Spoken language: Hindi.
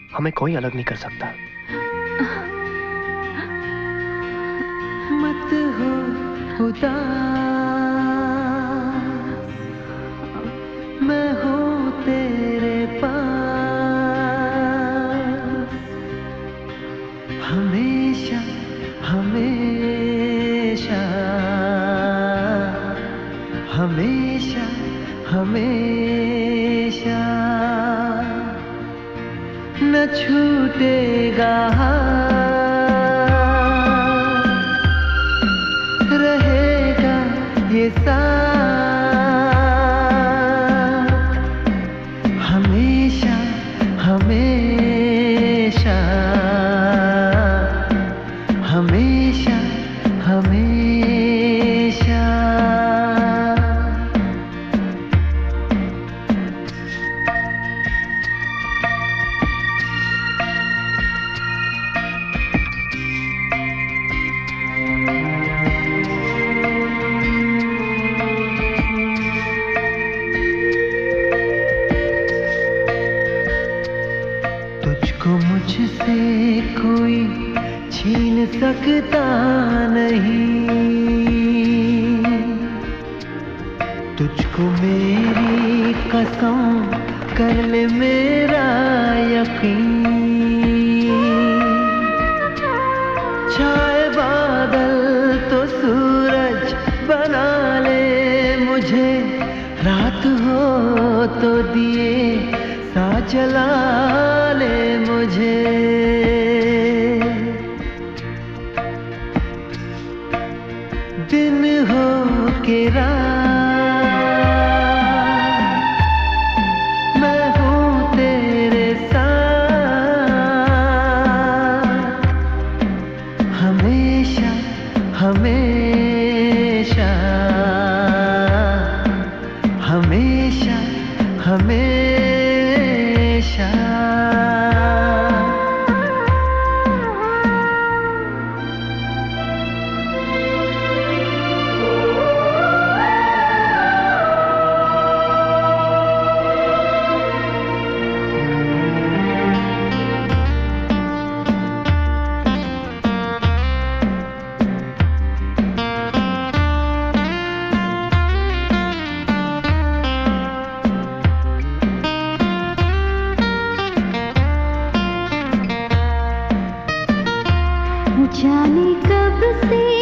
हमें कोई अलग नहीं कर सकता। मत हो उदास, मैं हूँ तेरे पास, हमेशा हमेशा हमेशा हमेशा न छूटेगा हाथ, रहेगा ये साथ, हमेशा हमेशा हमेशा हमेशा। तुझको मुझसे कोई छीन सकता नहीं, तुझको मेरी कसम कर ले मेरा यकीन, छाए बादल तो सूरज बना ले मुझे, रात हो तो दिए सा जला ले मुझे, दिन हो के रात, मैं हूँ तेरे साथ, हमेशा हमेशा हमेशा हमेशा। जाने कब से